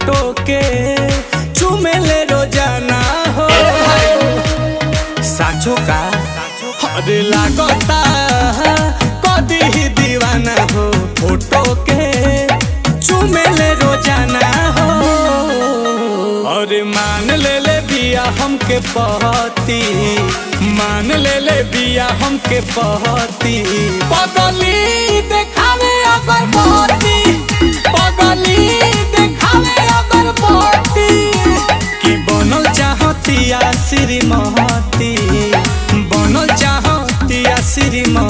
Photo के चुमेले रोजाना हो। साचो का अरे लागता कदी ही दीवाना हो, फोटो के चुमेले रोजाना हो। अरे मान ले बिया हमके पहती, मान ले बिया हमके पहती। पगली देखावे अगर पहती, पगली देखावे अगर पहती। कि बनल चाहतिया श्रीमती, बनल चाहतिया श्रीमती।